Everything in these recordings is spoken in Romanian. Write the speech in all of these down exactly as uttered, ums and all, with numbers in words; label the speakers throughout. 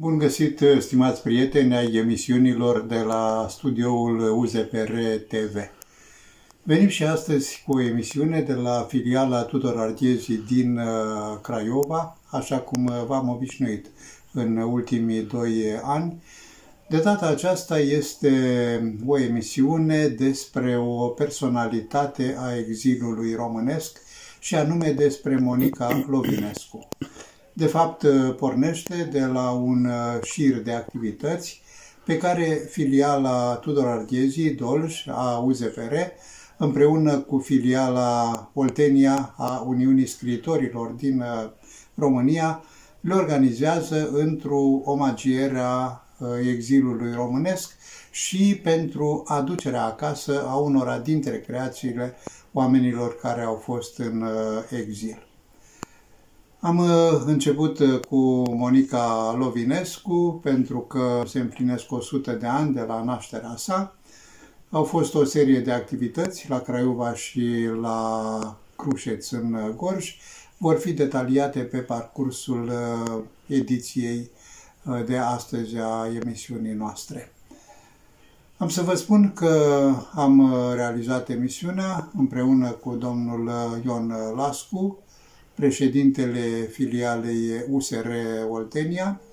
Speaker 1: Bun găsit, stimați prieteni ai emisiunilor de la studioul U Z P R T V. Venim și astăzi cu o emisiune de la filiala Tudor Arghezi din Craiova, așa cum v-am obișnuit în ultimii doi ani. De data aceasta este o emisiune despre o personalitate a exilului românesc și anume despre Monica Lovinescu. De fapt, pornește de la un șir de activități pe care filiala Tudor Arghezi Dolj a U Z P R, împreună cu filiala Oltenia a Uniunii Scriitorilor din România, le organizează într-o omagiere a exilului românesc și pentru aducerea acasă a unora dintre creațiile oamenilor care au fost în exil. Am început cu Monica Lovinescu pentru că se împlinesc o sută de ani de la nașterea sa. Au fost o serie de activități la Craiova și la Crușeț în Gorj. Vor fi detaliate pe parcursul ediției de astăzi a emisiunii noastre. Am să vă spun că am realizat emisiunea împreună cu domnul Ion Lascu, președintele filialei U S R Oltenia,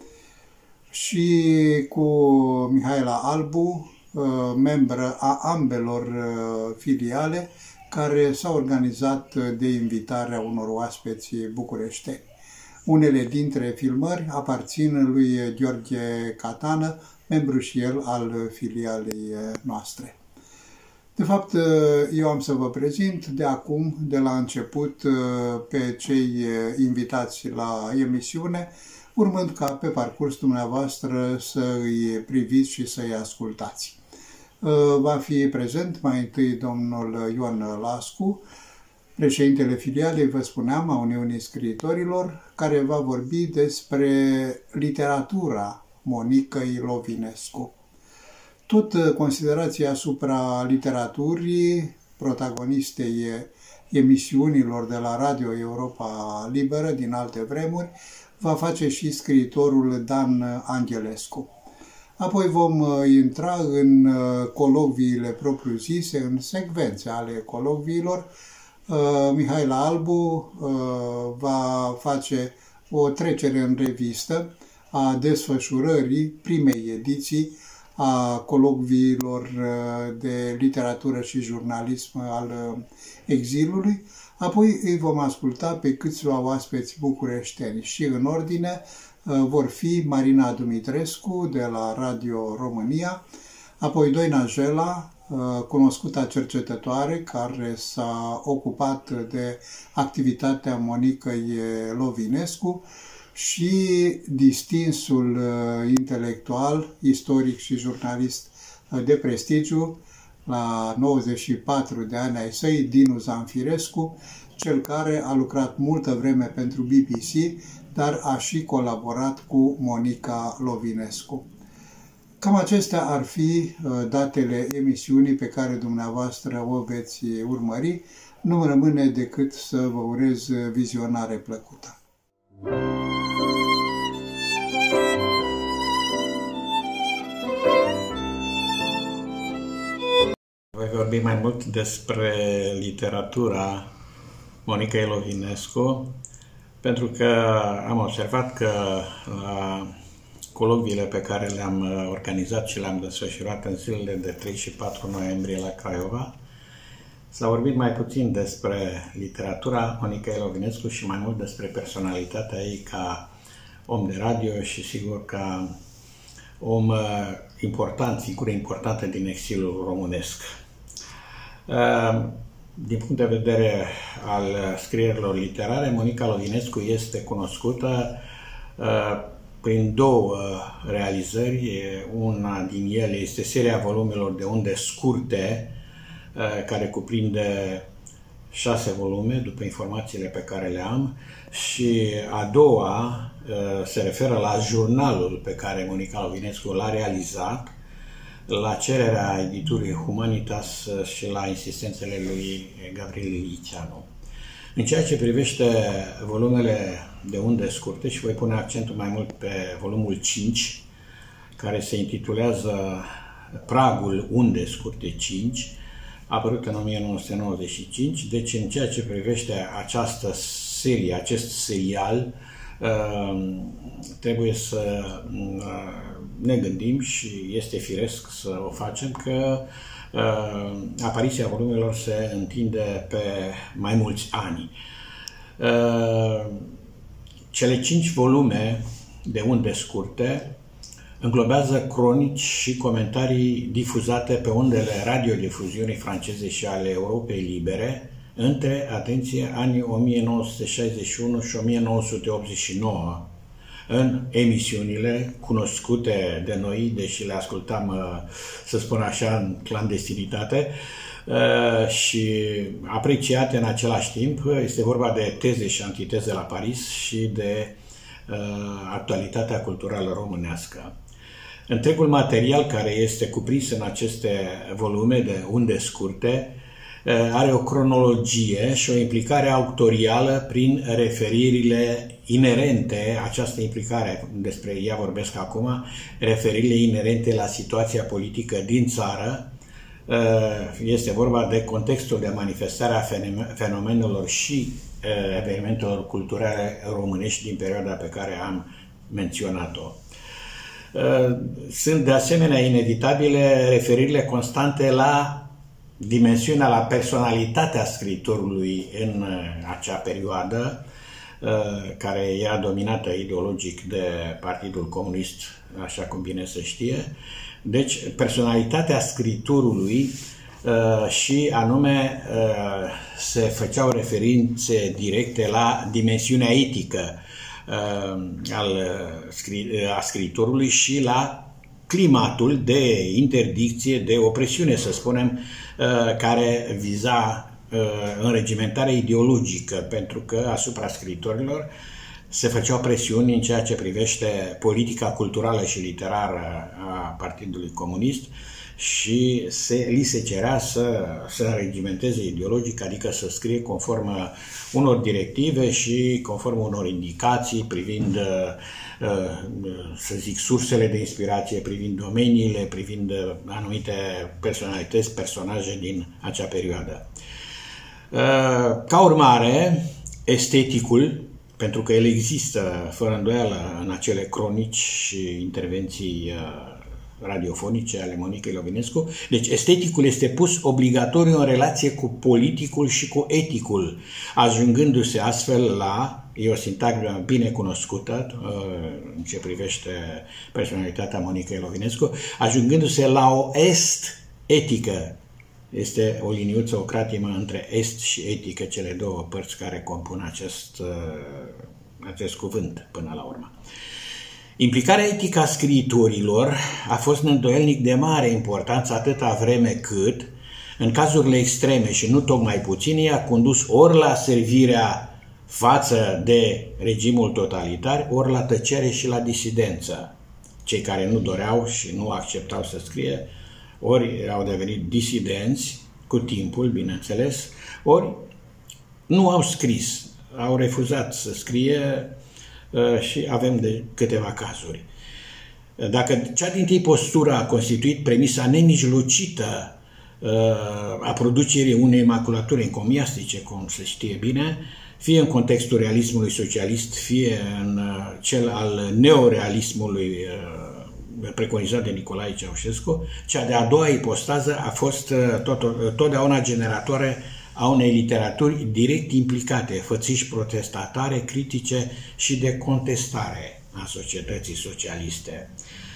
Speaker 1: și cu Mihaela Albu, membră a ambelor filiale, care s-au organizat de invitarea unor oaspeți bucureșteni. Unele dintre filmări aparțin lui Gheorghe Catană, membru și el al filialei noastre. De fapt, eu am să vă prezint de acum, de la început, pe cei invitați la emisiune, urmând ca pe parcurs dumneavoastră să îi priviți și să îi ascultați. Va fi prezent mai întâi domnul Ion Lascu, președintele filialei, vă spuneam, a Uniunii Scriitorilor, care va vorbi despre literatura Monicăi Lovinescu. Tot considerația asupra literaturii, protagonistei emisiunilor de la Radio Europa Liberă din alte vremuri, va face și scriitorul Dan Angelescu. Apoi vom intra în colocviile propriu-zise, în secvențe ale colocviilor. Mihaela Albu va face o trecere în revistă a desfășurării primei ediții a colocviilor de literatură și jurnalism al exilului. Apoi îi vom asculta pe câțiva oaspeți bucureșteni și în ordine vor fi Marina Dumitrescu de la Radio România, apoi Doina Jela, cunoscuta cercetătoare care s-a ocupat de activitatea Monicăi Lovinescu, și distinsul intelectual, istoric și jurnalist de prestigiu, la nouăzeci și patru de ani ai săi, Dinu Zanfirescu, cel care a lucrat multă vreme pentru B B C, dar a și colaborat cu Monica Lovinescu. Cam acestea ar fi datele emisiunii pe care dumneavoastră o veți urmări. Nu rămâne decât să vă urez vizionare plăcută.
Speaker 2: Voi vorbi mai mult despre literatura Monicăi Lovinescu, pentru că am observat că la colocviile pe care le-am organizat și le-am desfășurat în zilele de trei și patru noiembrie la Craiova, s-a vorbit mai puțin despre literatura Monicăi Lovinescu și mai mult despre personalitatea ei ca om de radio și sigur ca om important, figură importantă din exilul românesc. Din punct de vedere al scrierilor literare, Monica Lovinescu este cunoscută prin două realizări. Una din ele este seria volumelor de unde scurte, care cuprinde șase volume, după informațiile pe care le am, și a doua se referă la jurnalul pe care Monica Lovinescu l-a realizat la cererea editurii Humanitas și la insistențele lui Gavril Liceanu. În ceea ce privește volumele de unde scurte, și voi pune accentul mai mult pe volumul cinci, care se intitulează Pragul unde scurte cinci, apărut în o mie nouă sute nouăzeci și cinci, deci în ceea ce privește această serie, acest serial, trebuie să ne gândim și este firesc să o facem că apariția volumelor se întinde pe mai mulți ani. Cele cinci volume de unde scurte înglobează cronici și comentarii difuzate pe undele radiodifuziunii franceze și ale Europei Libere între, atenție, anii o mie nouă sute șaizeci și unu și o mie nouă sute optzeci și nouă, în emisiunile cunoscute de noi, deși le ascultam, să spun așa, în clandestinitate și apreciate în același timp. Este vorba de Teze și antiteze la Paris și de actualitatea culturală românească. Întregul material care este cuprins în aceste volume de unde scurte are o cronologie și o implicare autorială prin referirile inerente, această implicare, despre ea vorbesc acum, referirile inerente la situația politică din țară. Este vorba de contextul de manifestare a fenomenelor și evenimentelor culturale românești din perioada pe care am menționat-o. Sunt de asemenea inevitabile referirile constante la dimensiunea, la personalitatea scriitorului în acea perioadă, care era dominată ideologic de Partidul Comunist, așa cum bine se știe. Deci, personalitatea scriitorului și anume se făceau referințe directe la dimensiunea etică a scriitorului și la climatul de interdicție, de opresiune, să spunem, care viza înregimentarea ideologică, pentru că asupra scriitorilor se făceau presiuni în ceea ce privește politica culturală și literară a Partidului Comunist și se, li se cerea să, să înregimenteze ideologic, adică să scrie conform unor directive și conform unor indicații privind, să zic, sursele de inspirație, privind domeniile, privind anumite personalități, personaje din acea perioadă. Ca urmare, esteticul, pentru că el există fără îndoială în acele cronici și intervenții radiofonice ale Monicăi Lovinescu, deci esteticul este pus obligatoriu în relație cu politicul și cu eticul, ajungându-se astfel la, e o sintagmă bine cunoscută în ce privește personalitatea Monicăi Lovinescu, ajungându-se la o est-etică. Este o liniuță, o cratimă între est și etică, cele două părți care compun acest, acest cuvânt până la urmă. Implicarea etică a scriitorilor a fost îndoielnic de mare importanță atâta vreme cât, în cazurile extreme și nu tocmai puține, a condus ori la servirea față de regimul totalitar, ori la tăcere și la disidență. Cei care nu doreau și nu acceptau să scrie, ori au devenit disidenți, cu timpul, bineînțeles, ori nu au scris, au refuzat să scrie și avem de câteva cazuri. Dacă cea dintâi postură a constituit premisa nemijlocită a producerii unei maculaturi encomiastice, cum se știe bine, fie în contextul realismului socialist, fie în cel al neorealismului preconizat de Nicolae Ceaușescu, cea de-a doua ipostază a fost tot, totdeauna generatoare a unei literaturi direct implicate, fățiși protestatare, critice și de contestare a societății socialiste.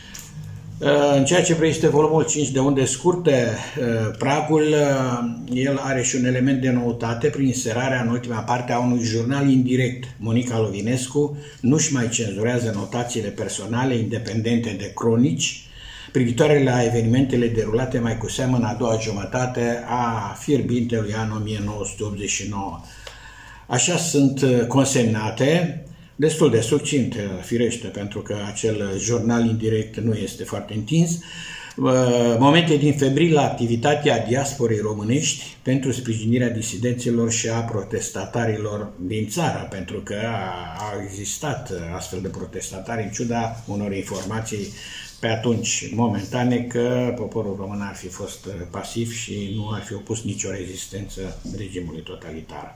Speaker 2: În ceea ce privește volumul cinci de unde scurte, Pragul, el are și un element de noutate prin inserarea în ultima parte a unui jurnal indirect. Monica Lovinescu nu-și mai cenzurează notațiile personale independente de cronici, privitoare la evenimentele derulate mai cu seamă în a doua jumătate a fierbintelui an o mie nouă sute optzeci și nouă. Așa sunt consemnate, destul de succint, firește, pentru că acel jurnal indirect nu este foarte întins, momente din febrilă activitatea diasporei românești pentru sprijinirea disidenților și a protestatarilor din țară, pentru că au existat astfel de protestatari în ciuda unor informații pe atunci momentane că poporul român ar fi fost pasiv și nu ar fi opus nicio rezistență regimului totalitar.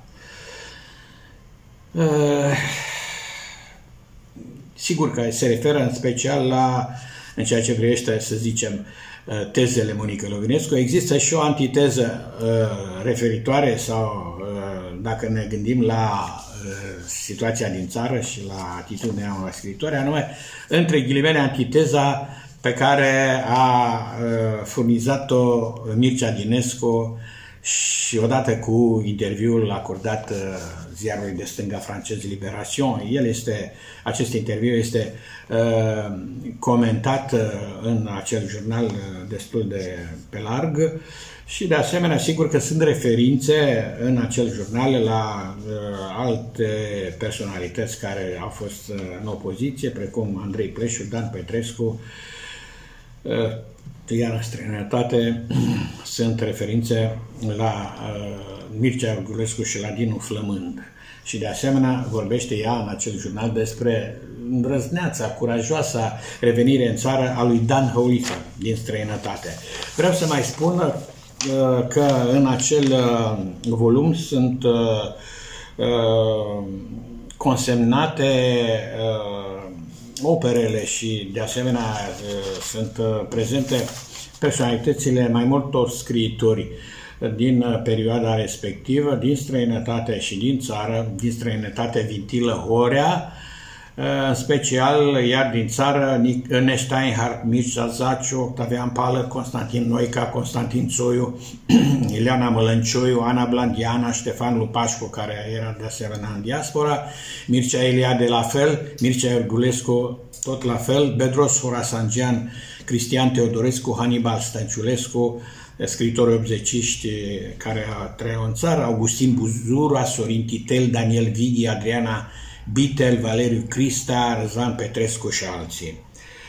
Speaker 2: Sigur că se referă în special la, în ceea ce privește, să zicem, tezele Monicăi Lovinescu. Există și o antiteză referitoare sau, dacă ne gândim la situația din țară și la atitudinea unor scriitori, anume, între ghilimele, antiteza pe care a furnizat-o Mircea Dinescu și odată cu interviul acordat ziarului de stânga francez Libération. El este, acest interviu este uh, comentat în acel jurnal destul de pe larg și de asemenea sigur că sunt referințe în acel jurnal la uh, alte personalități care au fost în opoziție, precum Andrei Pleșu, Dan Petrescu, uh, iar în străinătate sunt referințe la uh, Mircea Iorgulescu și la Dinu Flămând. Și de asemenea vorbește ea în acel jurnal despre îndrăzneața, curajoasa revenire în țară a lui Dan Hăuliță din străinătate. Vreau să mai spun uh, că în acel uh, volum sunt uh, uh, consemnate uh, operele și de asemenea sunt prezente personalitățile mai multor scriitori din perioada respectivă, din străinătate și din țară, din străinătate Vintilă Horea, în special, iar din țară, Ene Steinhardt, Mircea Zaciu, Octavian Pală, Constantin Noica, Constantin Țoiu, Ileana Mălăncioiu, Ana Blandiana, Ștefan Lupașcu, care era de asemenea în diaspora, Mircea Eliade la fel, Mircea Iorgulescu tot la fel, Bedros Horasangian, Cristian Teodorescu, Hannibal Stănciulescu, scriitori obzeciști care trăiau în țară, Augustin Buzura, Sorin Titel, Daniel Vighi, Adriana Bitel, Valeriu Crista, Răzvan Petrescu și alții.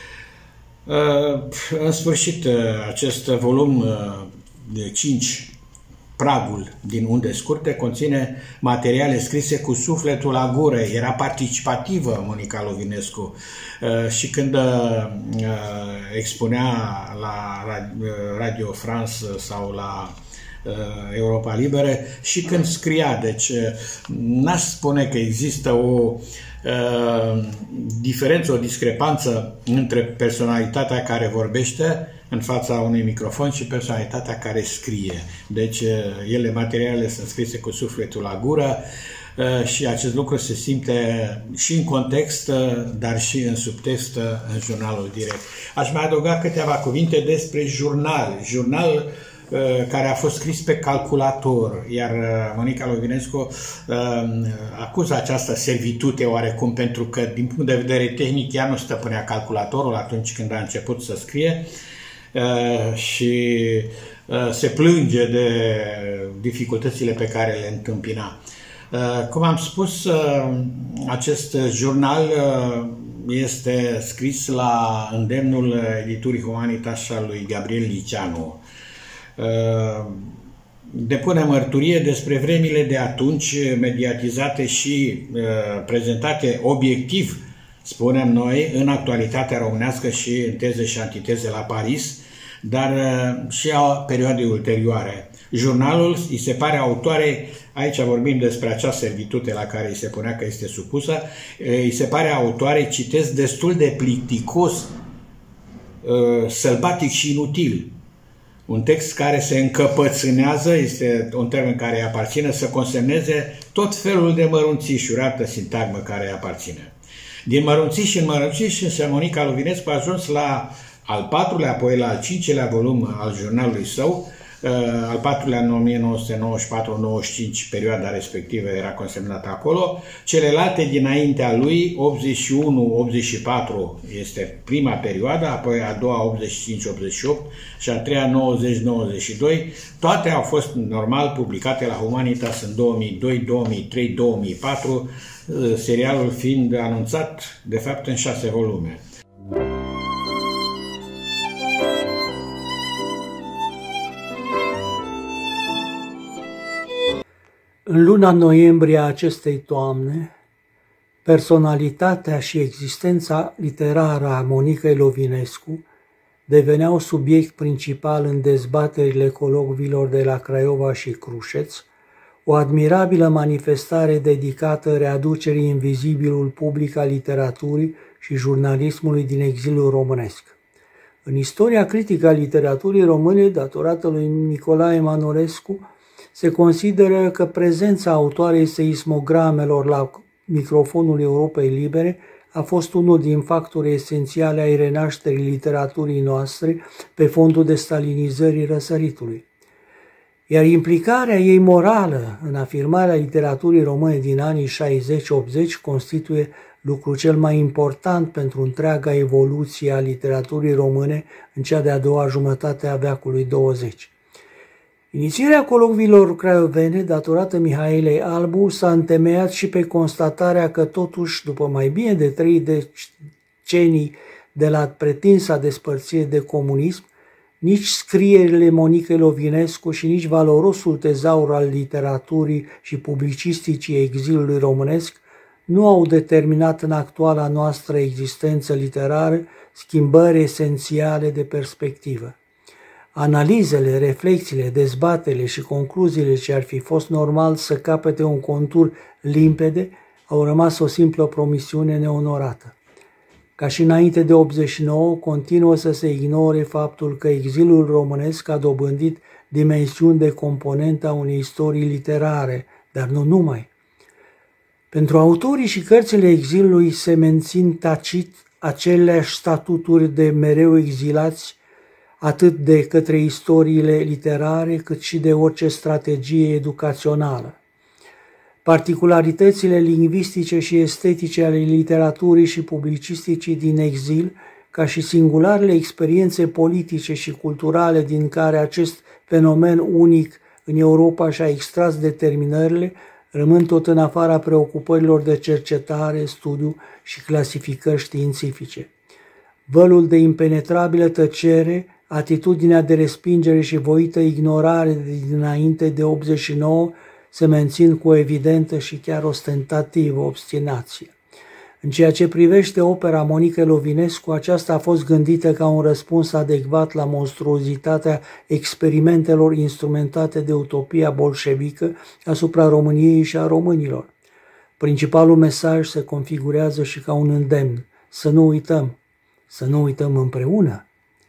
Speaker 2: În sfârșit, acest volum de cinci, Pragul din Unde Scurte, conține materiale scrise cu sufletul la gură. Era participativă Monica Lovinescu și când expunea la Radio France sau la Europa Liberă și când scria. Deci n-aș spune că există o uh, diferență, o discrepanță între personalitatea care vorbește în fața unui microfon și personalitatea care scrie. Deci ele, materialele sunt scrise cu sufletul la gură uh, și acest lucru se simte și în context, dar și în subtext în jurnalul direct. Aș mai adăuga câteva cuvinte despre jurnal. Jurnal care a fost scris pe calculator, iar Monica Lovinescu uh, acuză această servitute oarecum, pentru că din punct de vedere tehnic ea nu stăpânea calculatorul atunci când a început să scrie uh, și uh, se plânge de dificultățile pe care le întâmpina. Uh, cum am spus, uh, acest jurnal uh, este scris la îndemnul editurii Humanitas al lui Gabriel Liceanu. Depune mărturie despre vremile de atunci, mediatizate și uh, prezentate obiectiv, spunem noi, în actualitatea românească și în teze și antiteze la Paris, dar uh, și a perioadei ulterioare. Jurnalul îi se pare autoare, aici vorbim despre acea servitute la care îi se punea că este supusă, uh, îi se pare autoare, citesc, destul de plicticos, uh, sălbatic și inutil. Un text care se încăpățânează, este un termen care îi aparține, să consemneze tot felul de mărunțișuri, altă sintagmă care îi aparține. Din mărunțiș în mărunțiș, însă Monica Lovinescu a ajuns la al patrulea, apoi la al cincilea volum al jurnalului său, al patrulea în o mie nouă sute nouăzeci și patru nouăzeci și cinci, perioada respectivă era consemnată acolo, celelalte dinaintea lui, optzeci și unu optzeci și patru este prima perioadă, apoi a doua optzeci și cinci optzeci și opt și a treia nouăzeci nouăzeci și doi, toate au fost normal publicate la Humanitas în două mii doi, două mii trei, două mii patru, serialul fiind anunțat de fapt în șase volume.
Speaker 3: În luna noiembrie a acestei toamne, personalitatea și existența literară a Monicăi Lovinescu deveneau subiect principal în dezbaterile colocviilor de la Craiova și Crușeț, o admirabilă manifestare dedicată readucerii în vizibilul public a literaturii și jurnalismului din exilul românesc. În istoria critică a literaturii române, datorată lui Nicolae Emanuelescu, se consideră că prezența autoarei seismogramelor la microfonul Europei Libere a fost unul din factorii esențiale ai renașterii literaturii noastre pe fondul destalinizării răsăritului. Iar implicarea ei morală în afirmarea literaturii române din anii șaizeci optzeci constituie lucrul cel mai important pentru întreaga evoluție a literaturii române în cea de-a doua jumătate a veacului douăzeci. Inițierea colocviilor craiovene, datorată Mihaelei Albu, s-a întemeiat și pe constatarea că totuși, după mai bine de trei decenii de la pretinsa despărțire de comunism, nici scrierile Monicăi Lovinescu și nici valorosul tezaur al literaturii și publicisticii exilului românesc nu au determinat în actuala noastră existență literară schimbări esențiale de perspectivă. Analizele, reflexiile, dezbaterile și concluziile ce ar fi fost normal să capete un contur limpede au rămas o simplă promisiune neonorată. Ca și înainte de optzeci și nouă, continuă să se ignore faptul că exilul românesc a dobândit dimensiuni de componentă a unei istorii literare, dar nu numai. Pentru autorii și cărțile exilului se mențin tacit aceleași statuturi de mereu exilați, atât de către istoriile literare, cât și de orice strategie educațională. Particularitățile lingvistice și estetice ale literaturii și publicisticii din exil, ca și singularele experiențe politice și culturale din care acest fenomen unic în Europa și-a extras determinările, rămân tot în afara preocupărilor de cercetare, studiu și clasificări științifice. Vălul de impenetrabilă tăcere, atitudinea de respingere și voită ignorare de dinainte de optzeci și nouă se mențin cu o evidentă și chiar ostentativă obstinație. În ceea ce privește opera Monicăi Lovinescu, aceasta a fost gândită ca un răspuns adecvat la monstruozitatea experimentelor instrumentate de utopia bolșevică asupra României și a românilor. Principalul mesaj se configurează și ca un îndemn: să nu uităm, să nu uităm împreună.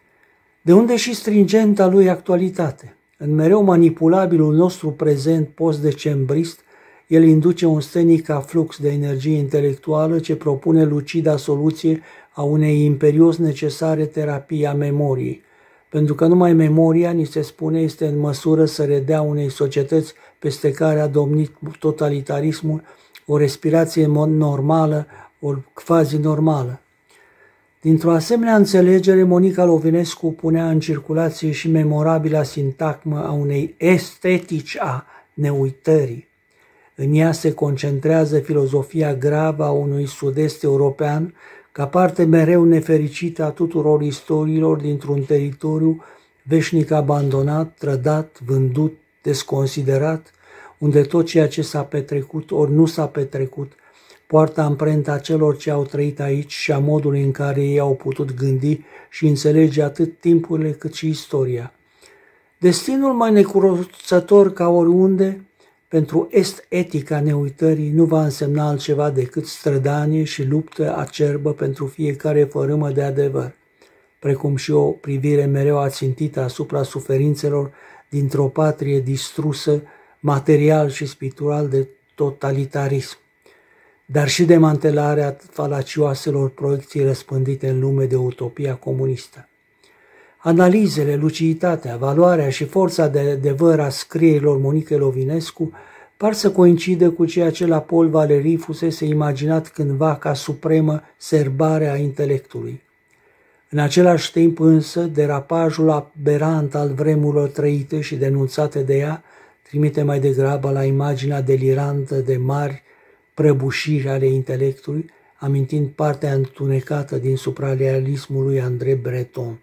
Speaker 3: De unde și stringenta lui actualitate. În mereu manipulabilul nostru prezent post-decembrist, el induce un stenic aflux de energie intelectuală ce propune lucida soluție a unei imperios necesare terapii a memoriei, pentru că numai memoria, ni se spune, este în măsură să redea unei societăți peste care a domnit totalitarismul o respirație normală, o quasi-normală. Dintr-o asemenea înțelegere, Monica Lovinescu punea în circulație și memorabila sintagmă a unei estetici a neuitării. În ea se concentrează filozofia gravă a unui sud-est european, ca parte mereu nefericită a tuturor istoriilor dintr-un teritoriu veșnic abandonat, trădat, vândut, desconsiderat, unde tot ceea ce s-a petrecut ori nu s-a petrecut poartă amprenta celor ce au trăit aici și a modului în care ei au putut gândi și înțelege atât timpurile cât și istoria. Destinul mai necurățător ca oriunde, pentru est-etica neuitării, nu va însemna altceva decât strădanie și luptă acerbă pentru fiecare fărâmă de adevăr, precum și o privire mereu ațintită asupra suferințelor dintr-o patrie distrusă material și spiritual de totalitarism, dar și demantelarea falacioaselor proiecții răspândite în lume de utopia comunistă. Analizele, luciditatea, valoarea și forța de adevăr a scrierilor Monicăi Lovinescu par să coincidă cu ceea ce la Paul Valéry fusese imaginat cândva ca supremă serbare a intelectului. În același timp însă, derapajul aberant al vremurilor trăite și denunțate de ea trimite mai degrabă la imaginea delirantă de mari prăbușiri ale intelectului, amintind partea întunecată din suprarealismul lui André Breton.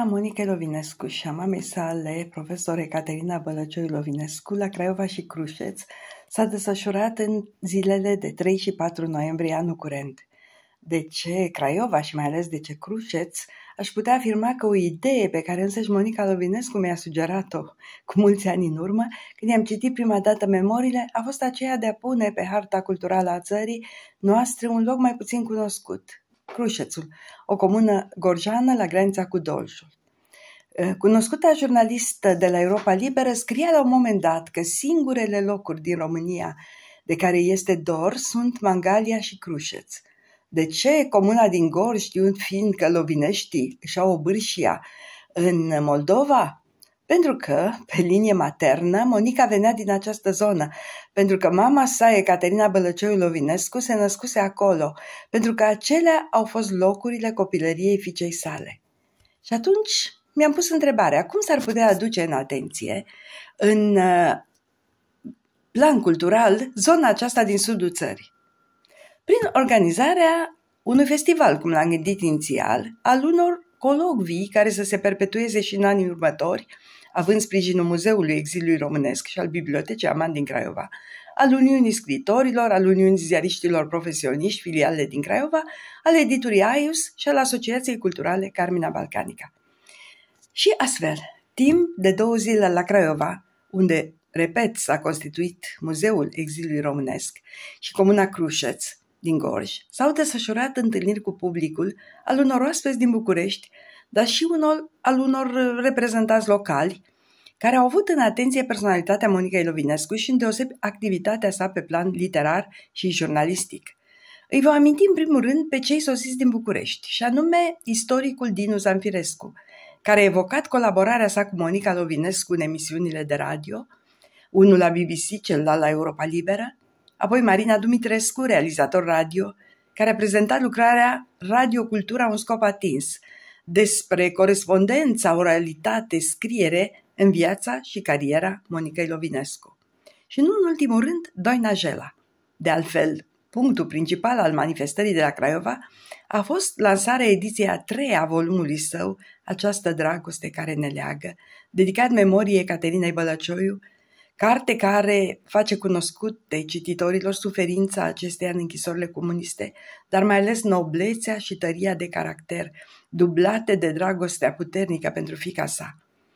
Speaker 4: Monica Lovinescu și a mamei sale, profesor Ecaterina Bălăcioiu Lovinescu, la Craiova și Crușeț, s-a desfășurat în zilele de trei și patru noiembrie anul curent. De ce Craiova și mai ales de ce Crușeț? Aș putea afirma că o idee pe care însăși Monica Lovinescu mi-a sugerat-o cu mulți ani în urmă, când i-am citit prima dată memoriile, a fost aceea de a pune pe harta culturală a țării noastre un loc mai puțin cunoscut, Crușețul, o comună gorjană la granița cu Doljul. Cunoscuta jurnalistă de la Europa Liberă scria la un moment dat că singurele locuri din România de care este dor sunt Mangalia și Crușeț. De ce comuna din Gorj, știind fiind că lovineștii își au obârșia în Moldova? Pentru că, pe linie maternă, Monica venea din această zonă, pentru că mama sa, Ecaterina Bălăcioiu Lovinescu, se născuse acolo, pentru că acelea au fost locurile copilăriei fiicei sale. Și atunci mi-am pus întrebarea, cum s-ar putea aduce în atenție, în plan cultural, zona aceasta din sudul țării? Prin organizarea unui festival, cum l-am gândit inițial, al unor colocvii care să se perpetueze și în anii următori, având sprijinul Muzeului Exilului Românesc și al Bibliotecii Aman din Craiova, al Uniunii Scriitorilor, al Uniunii Ziariștilor Profesioniști, filiale din Craiova, al editurii Aius și al Asociației Culturale Carmina Balcanica. Și astfel, timp de două zile la Craiova, unde, repet, s-a constituit Muzeul Exilului Românesc și Comuna Crușeț din Gorj, s-au desfășurat întâlniri cu publicul al unor oaspeți din București, dar și unor, al unor reprezentanți locali, care au avut în atenție personalitatea Monicăi Lovinescu și îndeosebi activitatea sa pe plan literar și jurnalistic. Îi vom aminti în primul rând pe cei sosiți din București, și anume istoricul Dinu Zanfirescu, care a evocat colaborarea sa cu Monica Lovinescu în emisiunile de radio, unul la B B C, celălalt la Europa Liberă, apoi Marina Dumitrescu, realizator radio, care a prezentat lucrarea Radio-Cultura un scop atins, despre corespondența, oralitate, scriere în viața și cariera Monicăi Lovinescu. Și nu în ultimul rând, Doina Jela. De altfel, punctul principal al manifestării de la Craiova a fost lansarea ediției a treia a volumului său, Această dragoste care ne leagă, dedicat memoriei Ecaterinei Bălăcioiu, carte care face cunoscut de cititorilor suferința acesteia în închisorile comuniste, dar mai ales noblețea și tăria de caracter, dublate de dragostea puternică pentru fiica sa.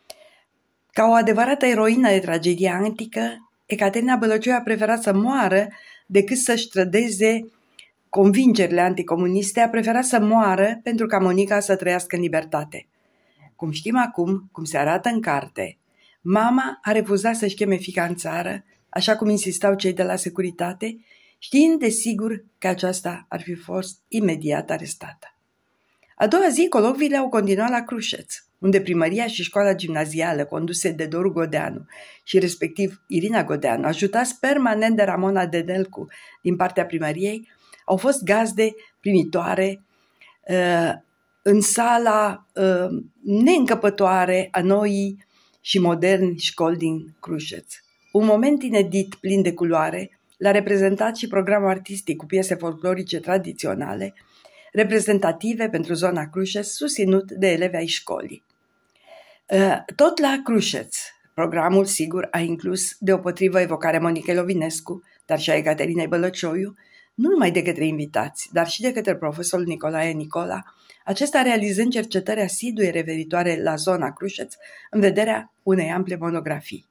Speaker 4: Ca o adevărată eroină de tragedie antică, Ecaterina Bălăcioiu a preferat să moară decât să-și trădeze convingerile anticomuniste, a preferat să moară pentru ca Monica să trăiască în libertate. Cum știm acum, cum se arată în carte, mama a refuzat să-și cheme fiica în țară, așa cum insistau cei de la securitate, știind de sigur că aceasta ar fi fost imediat arestată. A doua zi, colocviile au continuat la Crușeț, unde primăria și școala gimnazială, conduse de Doru Godeanu și respectiv Irina Godeanu, ajutați permanent de Ramona Dedelcu din partea primăriei, au fost gazde primitoare uh, în sala uh, neîncăpătoare a noii și moderni școli din Crușeț. Un moment inedit, plin de culoare, l-a reprezentat și programul artistic cu piese folclorice tradiționale, reprezentative pentru zona Crușeț, susținut de elevi ai școlii. Tot la Crușeț, programul, sigur, a inclus deopotrivă evocarea Monicăi Lovinescu, dar și a Ecaterinei Bălăcioiu, nu numai de către invitați, dar și de către profesorul Nicolae Nicola, acesta realizând cercetări asidue referitoare la zona Crușeț în vederea unei ample monografii.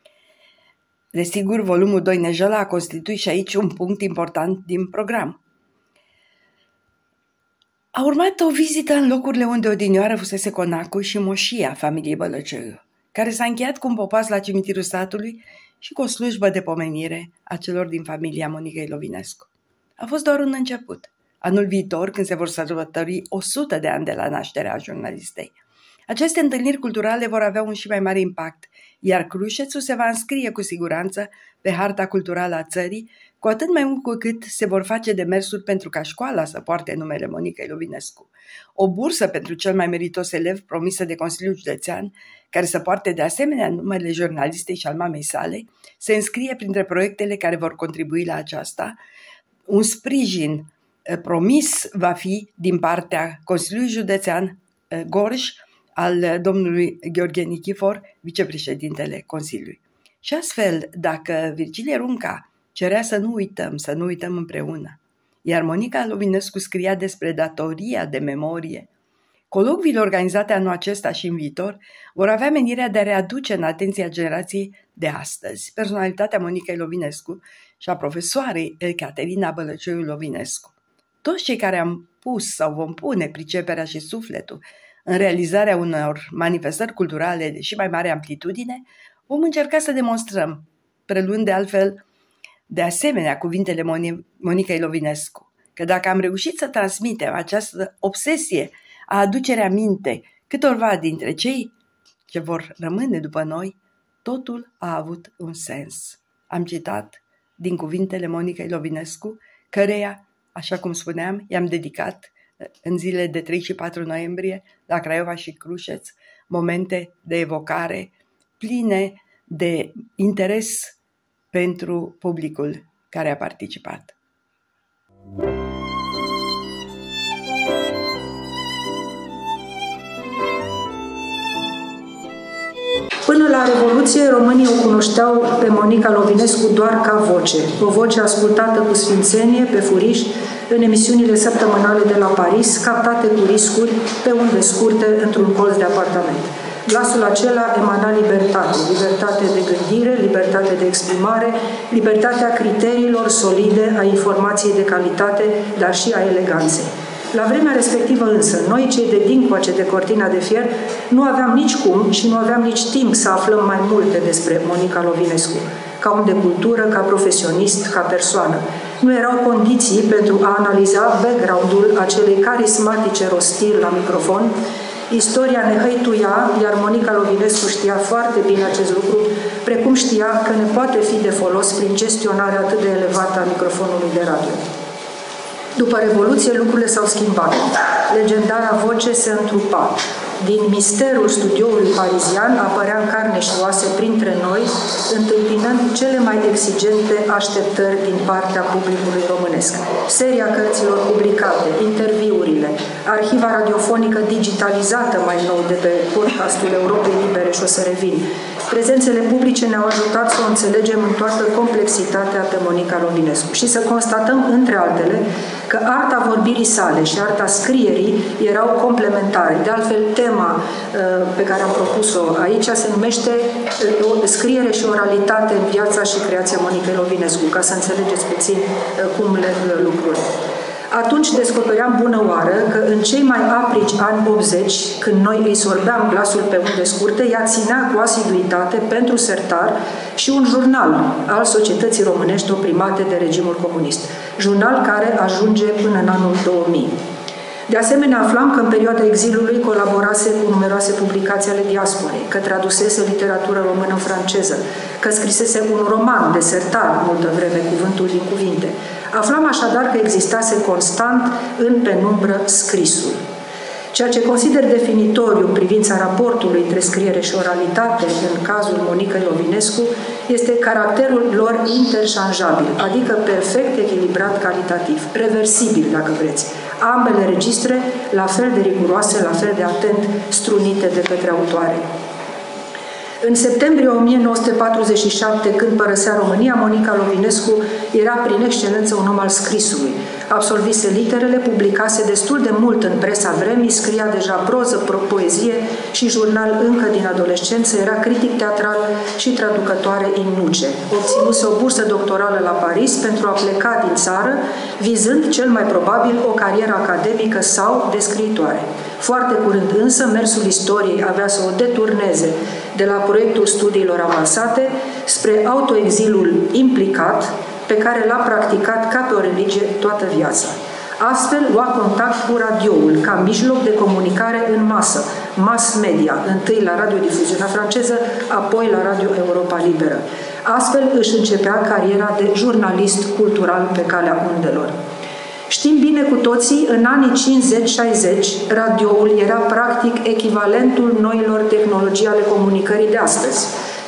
Speaker 4: Desigur, volumul doi Nejela a constituit și aici un punct important din program. A urmat o vizită în locurile unde odinioară fusese conacul și moșia familiei Bălăcioiu, care s-a încheiat cu un popas la cimitirul satului și cu o slujbă de pomenire a celor din familia Monicăi Lovinescu. A fost doar un început. Anul viitor, când se vor sărbători o sută de ani de la nașterea jurnalistei, aceste întâlniri culturale vor avea un și mai mare impact, iar Crușețul se va înscrie cu siguranță pe harta culturală a țării, cu atât mai mult cu cât se vor face demersuri pentru ca școala să poarte numele Monicăi Lovinescu. O bursă pentru cel mai meritos elev promisă de Consiliul Județean, care să poarte de asemenea numele jurnalistei și al mamei sale, se înscrie printre proiectele care vor contribui la aceasta. Un sprijin promis va fi din partea Consiliului Județean Gorj, al domnului Gheorghe Nichifor, vicepreședintele Consiliului. Și astfel, dacă Virgilie Runca cerea să nu uităm, să nu uităm împreună, iar Monica Lovinescu scria despre datoria de memorie, colocviile organizate anul acesta și în viitor vor avea menirea de a readuce în atenția generației de astăzi personalitatea Monicăi Lovinescu și a profesoarei Caterina Bălăcioiu Lovinescu. Toți cei care am pus sau vom pune priceperea și sufletul în realizarea unor manifestări culturale de și mai mare amplitudine, vom încerca să demonstrăm, preluând de altfel de asemenea cuvintele Monicăi Lovinescu, că dacă am reușit să transmitem această obsesie a aducerea minte câtorva dintre cei ce vor rămâne după noi, totul a avut un sens. Am citat din cuvintele Monicăi Lovinescu, căreia, așa cum spuneam, i-am dedicat în zilele de trei și patru noiembrie la Craiova și Crușeț momente de evocare pline de interes pentru publicul care a participat.
Speaker 5: Până la Revoluție, românii o cunoșteau pe Monica Lovinescu doar ca voce, o voce ascultată cu sfințenie pe furiș în emisiunile săptămânale de la Paris, captate cu riscuri pe unde scurte într-un colț de apartament. Glasul acela emana libertate, libertate de gândire, libertate de exprimare, libertatea criteriilor solide, a informației de calitate, dar și a eleganței. La vremea respectivă însă, noi cei de dincoace de cortina de fier nu aveam nici cum și nu aveam nici timp să aflăm mai multe despre Monica Lovinescu, ca om de cultură, ca profesionist, ca persoană. Nu erau condiții pentru a analiza background-ul acelei carismatice rostiri la microfon. Istoria ne hăituia, iar Monica Lovinescu știa foarte bine acest lucru, precum știa că ne poate fi de folos prin gestionarea atât de elevată a microfonului de radio. După Revoluție, lucrurile s-au schimbat. Legendara voce se întrupa. Din misterul studioului parizian apărea în carne și oase printre noi, întâmpinând cele mai exigente așteptări din partea publicului românesc. Seria cărților publicate, interviurile, arhiva radiofonică digitalizată mai nou de pe podcastul Europei Libere și o să revin. Prezențele publice ne-au ajutat să o înțelegem în toată complexitatea pe Monica Lovinescu și să constatăm, între altele, că arta vorbirii sale și arta scrierii erau complementare. De altfel, tema pe care am propus-o aici se numește Scriere și oralitate în viața și creația Monicăi Lovinescu, ca să înțelegeți puțin cum leg lucrurile. Atunci descopeream bună oară că în cei mai aprici ani optzeci, când noi îi sorbeam glasul pe unde scurte, ea ținea cu asiduitate pentru sertar și un jurnal al societății românești oprimate de regimul comunist. Jurnal care ajunge până în anul două mii. De asemenea, aflam că în perioada exilului colaborase cu numeroase publicații ale diasporei, că tradusese literatură română în franceză, că scrisese un roman de sertar, multă vreme, Cuvântul din cuvinte. Aflam așadar că existase constant în penumbră scrisul. Ceea ce consider definitoriu în privința raportului între scriere și oralitate în cazul Monicăi Lovinescu este caracterul lor interșanjabil, adică perfect echilibrat calitativ, reversibil, dacă vreți. Ambele registre, la fel de riguroase, la fel de atent strunite de către autoare. În septembrie o mie nouă sute patruzeci și șapte, când părăsea România, Monica Lovinescu era prin excelență un om al scrisului. Absolvise literele, publicase destul de mult în presa vremii, scria deja proză, poezie și jurnal încă din adolescență, era critic teatral și traducătoare in nuce. Obținuse o bursă doctorală la Paris pentru a pleca din țară, vizând cel mai probabil o carieră academică sau de scriitoare. Foarte curând însă, mersul istoriei avea să o deturneze de la proiectul studiilor avansate spre autoexilul implicat, pe care l-a practicat ca pe o religie toată viața. Astfel, lua contact cu radioul, ca mijloc de comunicare în masă, mass media, întâi la radiodifuziunea franceză, apoi la Radio Europa Liberă. Astfel își începea cariera de jurnalist cultural pe calea undelor. Știm bine cu toții, în anii cincizeci șaizeci, radioul era practic echivalentul noilor tehnologii ale comunicării de astăzi.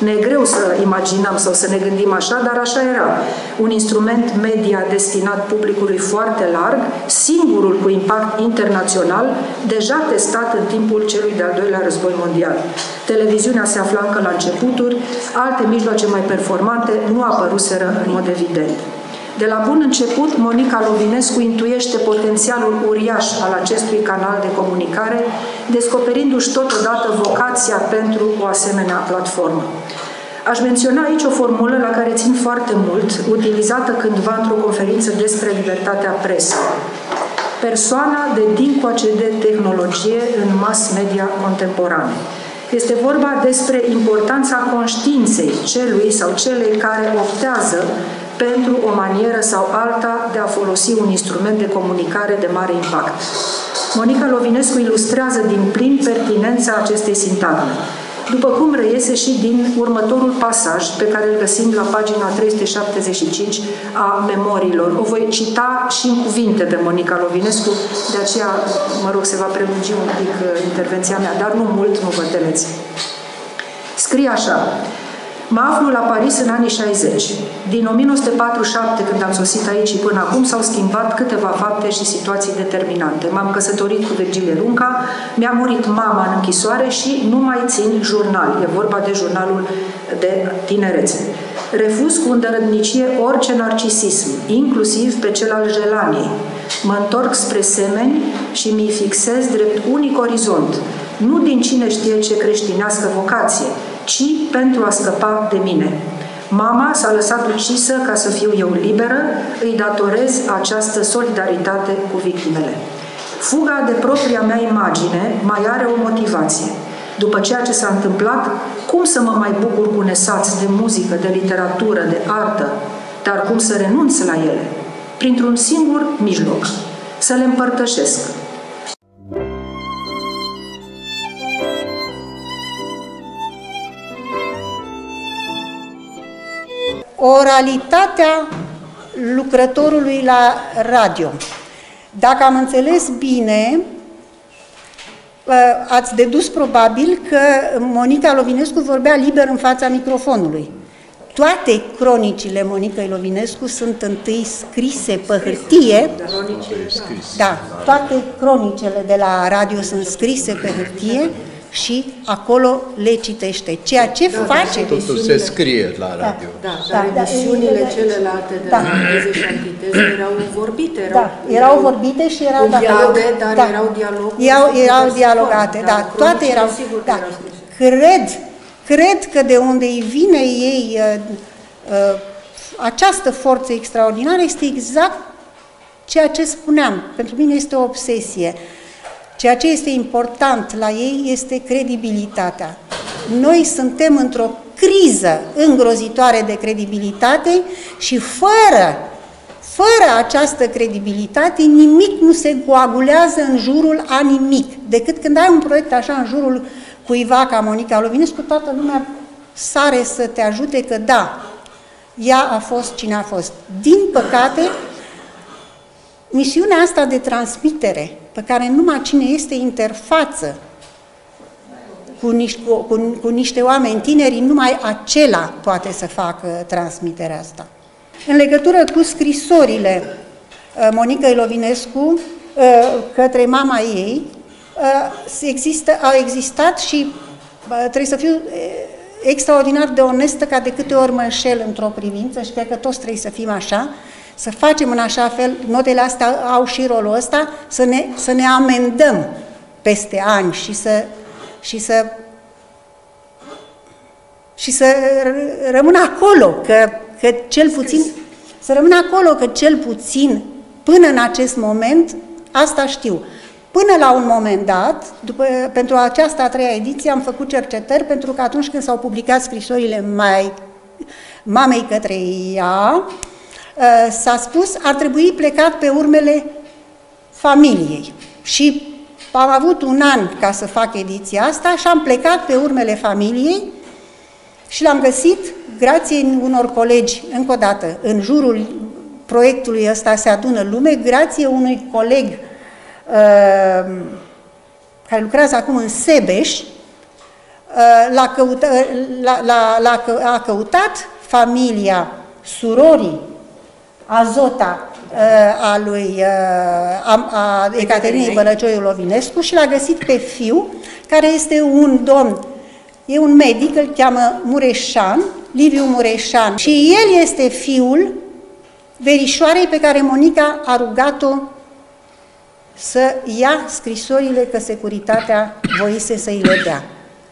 Speaker 5: Ne e greu să imaginăm sau să ne gândim așa, dar așa era. Un instrument media destinat publicului foarte larg, singurul cu impact internațional, deja testat în timpul celui de-al doilea război mondial. Televiziunea se afla încă la începuturi, alte mijloace mai performante nu apăruseră în mod evident. De la bun început, Monica Lovinescu intuiește potențialul uriaș al acestui canal de comunicare, descoperindu-și totodată vocația pentru o asemenea platformă. Aș menționa aici o formulă la care țin foarte mult, utilizată cândva într-o conferință despre libertatea presei. Persoana de dincoace de tehnologie în mass media contemporane. Este vorba despre importanța conștiinței celui sau celei care optează pentru o manieră sau alta de a folosi un instrument de comunicare de mare impact. Monica Lovinescu ilustrează din plin pertinența acestei sintagme, după cum reiese și din următorul pasaj pe care îl găsim la pagina trei sute șaptezeci și cinci a memoriilor. O voi cita și în cuvinte pe Monica Lovinescu, de aceea, mă rog, se va prelungi un pic intervenția mea, dar nu mult, nu vă temeți. Scrie așa: mă aflu la Paris în anii șaizeci. Din o mie nouă sute patruzeci și șapte, când am sosit aici și până acum, s-au schimbat câteva fapte și situații determinante. M-am căsătorit cu Virgilie Runca, mi-a murit mama în închisoare și nu mai țin jurnal. E vorba de jurnalul de tinerețe. Refuz cu îndărătnicie orice narcisism, inclusiv pe cel al jelaniei. Mă întorc spre semeni și mi-i fixez drept unic orizont, nu din cine știe ce creștinească vocație, ci pentru a scăpa de mine. Mama s-a lăsat ucisă ca să fiu eu liberă, îi datorez această solidaritate cu victimele. Fuga de propria mea imagine mai are o motivație. După ceea ce s-a întâmplat, cum să mă mai bucur cu nesați de muzică, de literatură, de artă, dar cum să renunț la ele? Printr-un singur mijloc, să le împărtășesc.
Speaker 6: Oralitatea lucrătorului la radio. Dacă am înțeles bine, ați dedus probabil că Monica Lovinescu vorbea liber în fața microfonului. Toate cronicile Monicăi Lovinescu sunt întâi scrise pe hârtie. Da, toate cronicele de la radio sunt scrise pe hârtie și acolo le citește. Ceea ce da, face...
Speaker 7: Totul se scrie la radio.
Speaker 5: Da, da, dar da, emisiunile da, celelalte de da. la Antiteze și Antiteze erau vorbite. Erau,
Speaker 6: da, erau vorbite și erau...
Speaker 5: Dialogue, dar da. erau dialoguri.
Speaker 6: Erau, erau dialogate, da, da toate erau... Da. erau cred, cred că de unde îi vine ei uh, uh, această forță extraordinară este exact ceea ce spuneam. Pentru mine este o obsesie. Ceea ce este important la ei este credibilitatea. Noi suntem într-o criză îngrozitoare de credibilitate și fără, fără această credibilitate nimic nu se coagulează în jurul a nimic. Decât când ai un proiect așa în jurul cuiva ca Monica Lovinescu, toată lumea sare să te ajute că da, ea a fost cine a fost. Din păcate, misiunea asta de transmitere, pe care numai cine este interfață cu niște, cu, cu, cu niște oameni tineri, numai acela poate să facă transmiterea asta. În legătură cu scrisorile Monicăi Lovinescu către mama ei, există, au existat și trebuie să fiu extraordinar de onestă ca de câte ori mă înșel într-o privință și cred că toți trebuie să fim așa, să facem în așa fel, notele astea au și rolul ăsta, să ne, să ne amendăm peste ani și să, și să, și să rămână acolo, că, că cel puțin, să rămână acolo, că cel puțin, până în acest moment, asta știu. Până la un moment dat, după, pentru această a treia ediție, am făcut cercetări, pentru că atunci când s-au publicat scrisorile mai, mamei către ea, s-a spus, ar trebui plecat pe urmele familiei. Și am avut un an ca să fac ediția asta și am plecat pe urmele familiei și l-am găsit, grație unor colegi, încă o dată, în jurul proiectului ăsta se adună lume, grație unui coleg uh, care lucrează acum în Sebeș, uh, l-a căutat, l-a, l-a, a căutat familia surorii Azota a lui a, a Ecaterinei Bălăcioiu Lovinescu și l-a găsit pe fiu, care este un domn, e un medic, îl cheamă Mureșan, Liviu Mureșan, și el este fiul verișoarei pe care Monica a rugat-o să ia scrisorile că securitatea voise să îi le dea.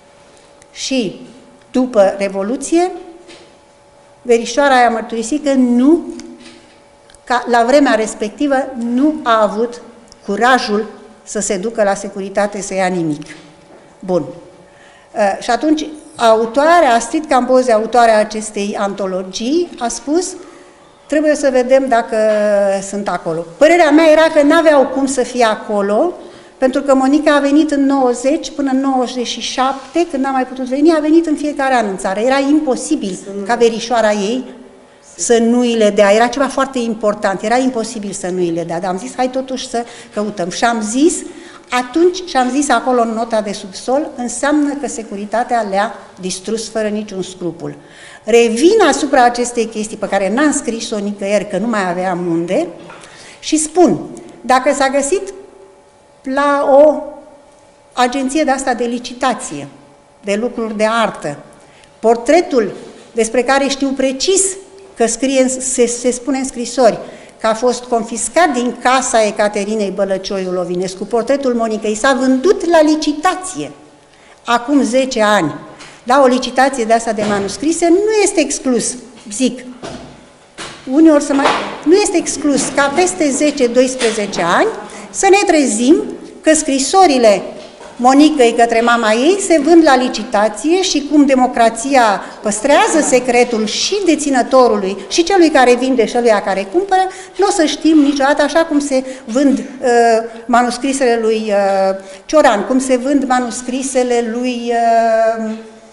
Speaker 6: Și după Revoluție, verișoara aia mărturisit că nu, ca la vremea respectivă, nu a avut curajul să se ducă la securitate să ia nimic. Bun. Uh, și atunci, autoarea, Astrid Camboze, autoarea acestei antologii, a spus: trebuie să vedem dacă sunt acolo. Părerea mea era că n-aveau cum să fie acolo, pentru că Monica a venit în nouăzeci până în nouăzeci și șapte, când n-a mai putut veni, a venit în fiecare an în țară. Era imposibil ca verișoara ei să nu îi le dea. Era ceva foarte important, era imposibil să nu îi le dea. Dar am zis, hai totuși să căutăm. Și am zis, atunci, și am zis acolo în nota de subsol, înseamnă că securitatea le-a distrus fără niciun scrupul. Revin asupra acestei chestii pe care n-am scris-o nicăieri, că nu mai aveam unde, și spun, dacă s-a găsit la o agenție de asta de licitație, de lucruri de artă, portretul despre care știu precis că scrie, se, se spune în scrisori, că a fost confiscat din casa Ecaterinei Bălăcioiu Lovinescu, portretul Monicăi s-a vândut la licitație acum zece ani, la o licitație de asta de manuscrise, nu este exclus, zic, uneori să mai, nu este exclus ca peste zece doisprezece ani să ne trezim că scrisorile Monicăi către mama ei se vând la licitație și cum democrația păstrează secretul și deținătorului și celui care vinde și celuia care cumpără, nu o să știm niciodată, așa cum se vând uh, manuscrisele lui uh, Cioran, cum se vând manuscrisele lui uh,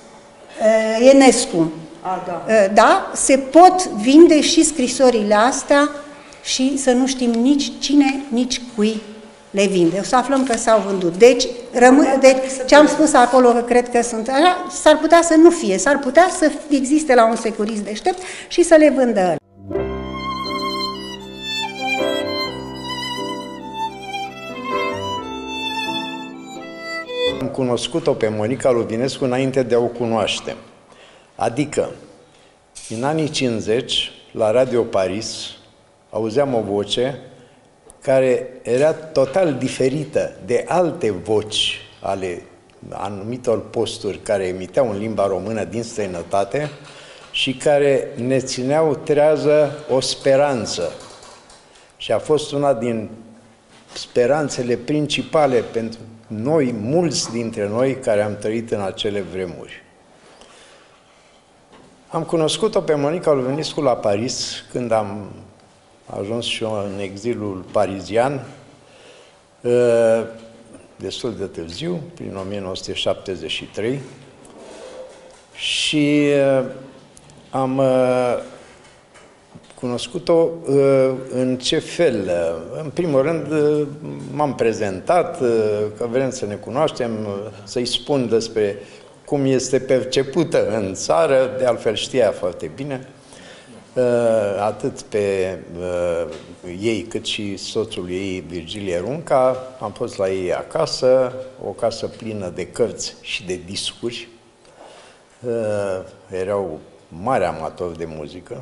Speaker 6: uh, Enescu.
Speaker 4: A, da.
Speaker 6: Uh, da? Se pot vinde și scrisorile astea și să nu știm nici cine, nici cui le vinde. O să aflăm că s-au vândut. Deci, rămâne, deci ce am spus acolo, că cred că sunt așa, s-ar putea să nu fie, s-ar putea să existe la un securist deștept și să le vândă el.
Speaker 8: Am cunoscut-o pe Monica Lovinescu înainte de a o cunoaște. Adică, în anii cincizeci, la Radio Paris, auzeam o voce care era total diferită de alte voci ale anumitor posturi care emiteau în limba română din străinătate și care ne țineau trează o speranță. Și a fost una din speranțele principale pentru noi, mulți dintre noi care am trăit în acele vremuri. Am cunoscut-o pe Monica Lovinescu la Paris când am ajuns și eu în exilul parizian, destul de târziu, prin o mie nouă sute șaptezeci și trei, și am cunoscut-o în ce fel? În primul rând, m-am prezentat, că vrem să ne cunoaștem, să-i spun despre cum este percepută în țară, de altfel știa foarte bine, atât pe uh, ei cât și soțul ei, Virgilie Runca. Am fost la ei acasă, o casă plină de cărți și de discuri. Uh, erau mari amatori de muzică.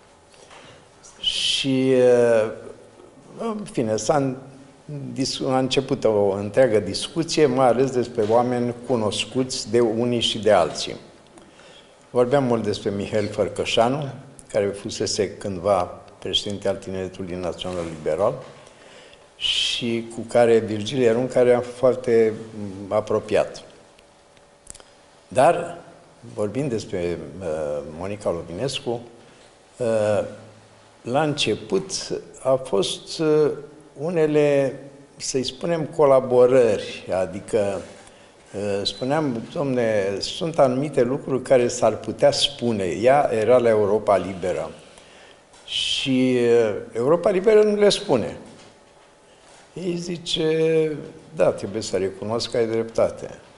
Speaker 8: Și, uh, în fine, s-a a început o întreagă discuție, mai ales despre oameni cunoscuți de unii și de alții. Vorbeam mult despre Mihail Fărcășanu, care fusese cândva președinte al Tineretului Național Liberal și cu care Virgilie Runca era foarte apropiat. Dar, vorbind despre uh, Monica Lovinescu, uh, la început a fost uh, unele, să-i spunem, colaborări, adică spuneam, domne, sunt anumite lucruri care s-ar putea spune. Ea era la Europa Liberă și Europa Liberă nu le spune. Ei zice, da, trebuie să recunosc că ai dreptate.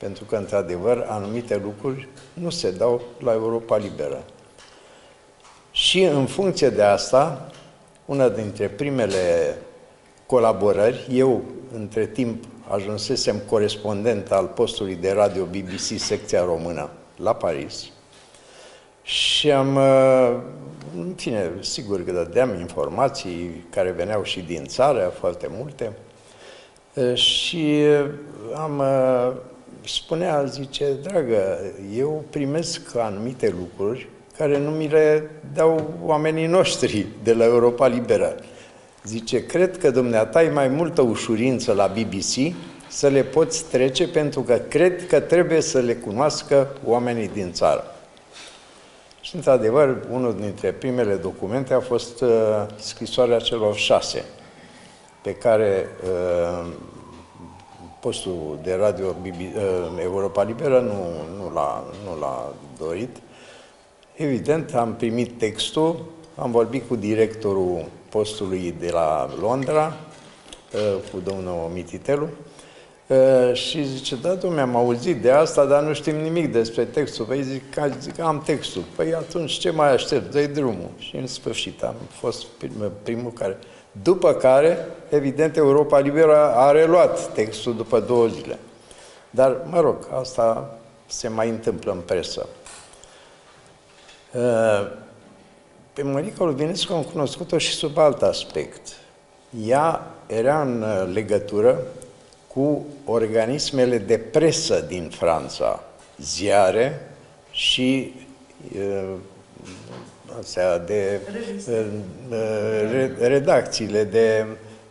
Speaker 8: pentru că, într-adevăr, anumite lucruri nu se dau la Europa Liberă. Și în funcție de asta, una dintre primele colaborări, eu, între timp, ajunsesem corespondent al postului de radio B B C, secția română, la Paris, și am, în fine, sigur că dădeam informații care veneau și din țară, foarte multe, și am, spunea, zice, dragă, eu primesc anumite lucruri care nu mi le dau oamenii noștri de la Europa Liberă. Zice, cred că dumneata ai mai multă ușurință la B B C să le poți trece, pentru că cred că trebuie să le cunoască oamenii din țară. Și, într-adevăr, unul dintre primele documente a fost uh, scrisoarea celor șase, pe care uh, postul de radio B B, uh, Europa Liberă nu, nu l-a nu l-a dorit. Evident, am primit textul, am vorbit cu directorul postului de la Londra, cu domnul Mititelu, și zice, da, dom'le, am auzit de asta, dar nu știm nimic despre textul. Păi zic, zic am textul. Păi atunci ce mai aștept? Dă-i drumul. Și în sfârșit am fost primul care... După care, evident, Europa Liberă a reluat textul după două zile. Dar, mă rog, asta se mai întâmplă în presă. Pe Monica Lovinescu am cunoscut-o și sub alt aspect. Ea era în legătură cu organismele de presă din Franța, ziare și astea de redacțiile de,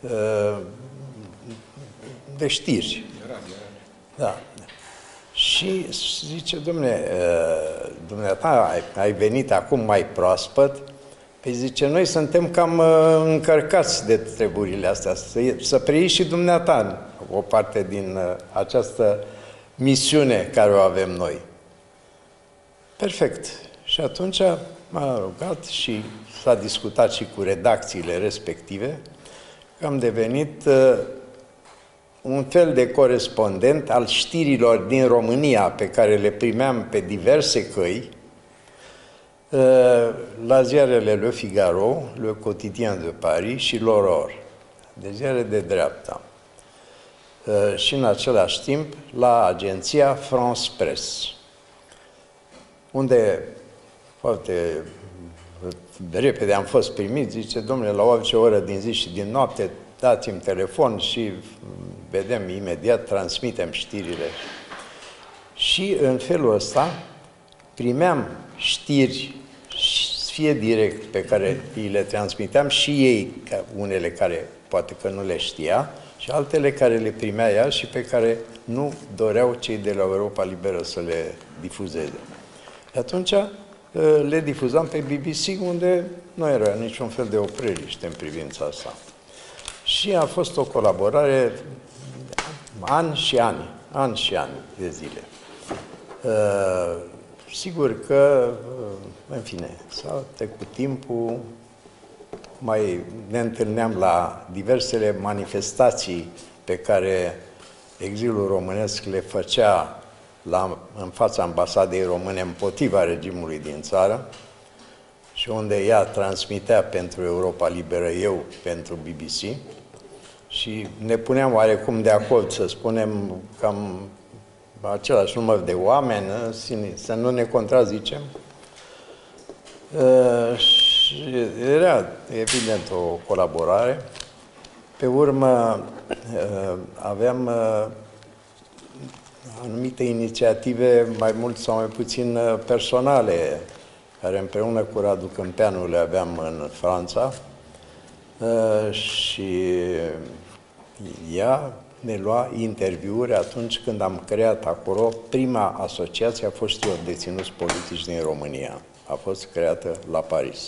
Speaker 8: de știri. Da. Și zice, dom'le, dumneata, ai, ai venit acum mai proaspăt, păi zice, noi suntem cam încărcați de treburile astea, să, să preiei și dumneata o parte din această misiune care o avem noi. Perfect. Și atunci m-a rugat și s-a discutat și cu redacțiile respective, că am devenit un fel de corespondent al știrilor din România pe care le primeam pe diverse căi, la ziarele Le Figaro, Le Quotidien de Paris și L'Aurore, de ziare de dreapta. Și în același timp la agenția France Press, unde foarte repede am fost primit, zice, domnule, la orice oră din zi și din noapte, dați-mi telefon și vedem imediat, transmitem știrile. Și în felul ăsta primeam știri, fie direct, pe care îi le transmiteam și ei, unele care poate că nu le știa, și altele care le primea ea și pe care nu doreau cei de la Europa Liberă să le difuzeze. Și atunci le difuzam pe B B C, unde nu era niciun fel de opreliște în privința asta. Și a fost o colaborare ani și ani, ani și ani de zile. Uh, sigur că, uh, în fine, s-a trecut timpul, mai ne întâlneam la diversele manifestații pe care exilul românesc le făcea la, în fața ambasadei române împotriva regimului din țară și unde ea transmitea pentru Europa Liberă, eu pentru B B C, și ne puneam oarecum de acord, să spunem, cam același număr de oameni, să nu ne contrazicem. Și era, evident, o colaborare. Pe urmă, aveam anumite inițiative, mai mult sau mai puțin personale, care împreună cu Radu Câmpeanu le aveam în Franța, și ea ne lua interviuri atunci când am creat acolo. Prima asociație a fost eu, deținuți politici din România. A fost creată la Paris.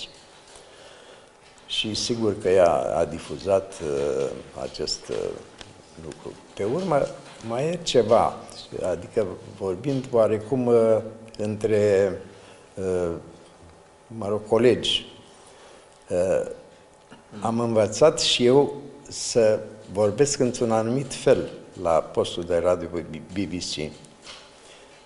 Speaker 8: Și sigur că ea a difuzat uh, acest uh, lucru. Pe urmă, mai e ceva, adică vorbind oarecum uh, între, uh, mă rog, colegi, uh, am învățat și eu să vorbesc într-un anumit fel la postul de radio B B C.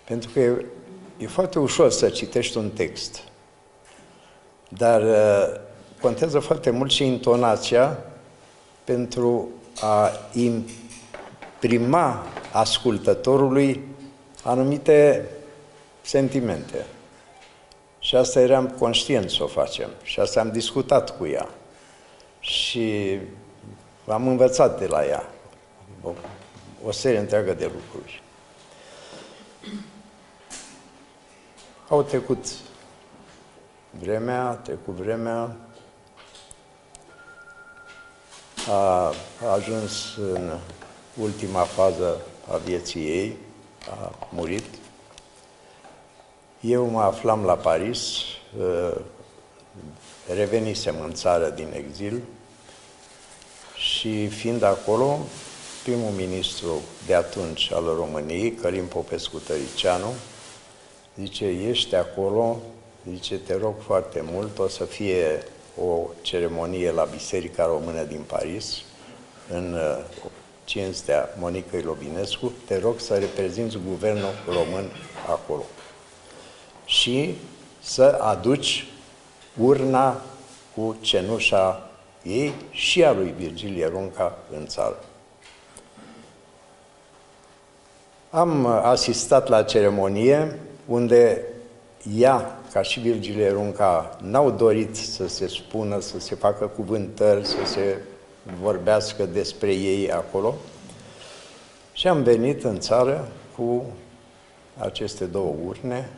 Speaker 8: Pentru că e, e foarte ușor să citești un text, dar uh, contează foarte mult și intonația pentru a imprima ascultătorului anumite sentimente. Și asta eram conștient să o facem. Și asta am discutat cu ea. Și am învățat de la ea o, o serie întreagă de lucruri. Au trecut vremea, a trecut vremea, a, a ajuns în ultima fază a vieții ei, a murit. Eu mă aflam la Paris, revenisem în țară din exil și fiind acolo, primul ministru de atunci al României, Călin Popescu-Tăricianu, zice, ești acolo, zice, te rog foarte mult, o să fie o ceremonie la Biserica Română din Paris, în cinstea Monicăi Lovinescu, te rog să reprezinți guvernul român acolo și să aduci urna cu cenușa ei și a lui Virgilie Runca în țară. Am asistat la ceremonie unde ea, ca și Virgilie Runca, n-au dorit să se spună, să se facă cuvântări, să se vorbească despre ei acolo. Și am venit în țară cu aceste două urne.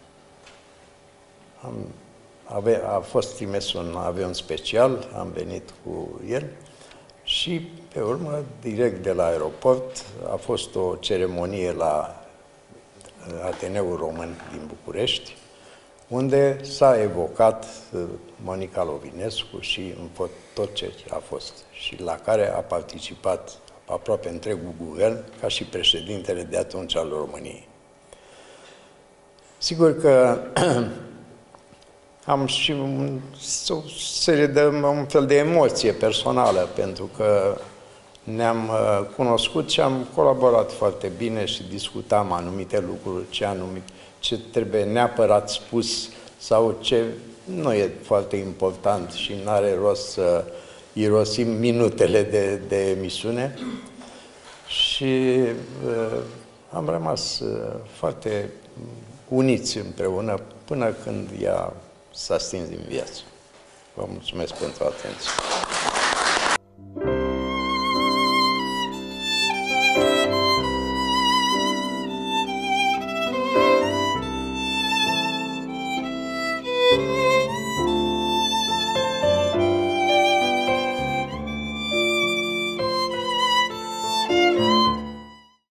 Speaker 8: Am, ave, a fost trimis un avion special, am venit cu el și, pe urmă, direct de la aeroport, a fost o ceremonie la Ateneul Român din București, unde s-a evocat Monica Lovinescu și tot ce a fost și la care a participat aproape întregul guvern, ca și președintele de atunci al României. Sigur că am și un, o serie de, un fel de emoție personală, pentru că ne-am cunoscut și am colaborat foarte bine și discutam anumite lucruri, ce, anumit, ce trebuie neapărat spus sau ce nu e foarte important și nu are rost să irosim minutele de, de emisiune. Și uh, am rămas uh, foarte uniți împreună până când ea s-a stins din viață. Vă mulțumesc pentru atenție.